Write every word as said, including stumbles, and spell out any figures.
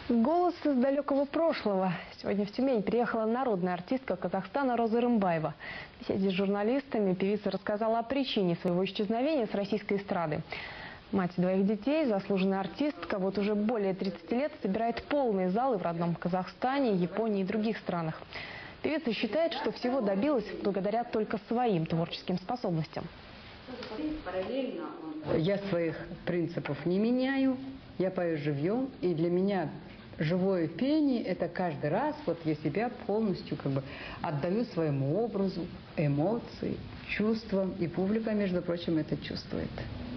Голос из далекого прошлого. Сегодня в Тюмень приехала народная артистка Казахстана Роза Рымбаева. В беседе с журналистами певица рассказала о причине своего исчезновения с российской эстрады. Мать двоих детей, заслуженная артистка, вот уже более тридцати лет собирает полные залы в родном Казахстане, Японии и других странах. Певица считает, что всего добилась благодаря только своим творческим способностям. Я своих принципов не меняю, я пою живьем, и для меня живое пение – это каждый раз вот я себя полностью как бы отдаю своему образу, эмоции, чувствам, и публика, между прочим, это чувствует.